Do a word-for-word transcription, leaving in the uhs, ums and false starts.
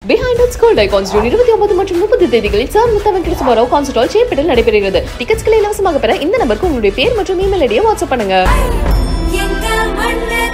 Behind Us Gold Icons June இருபத்தி ஒன்பது மற்றும் முப்பது தேதிகளில் Sir Mutha Venkata Subbarao concert hall சேப்பட்டில் நடைபெறுகிறது. டிக்கெட்ஸ்களை இலவசமாக பெற இந்த நம்பருக்கு உங்களுடைய பேர் மற்றும் இமெயில் ஐடியை வாட்ஸ்அப் பண்ணுங்க.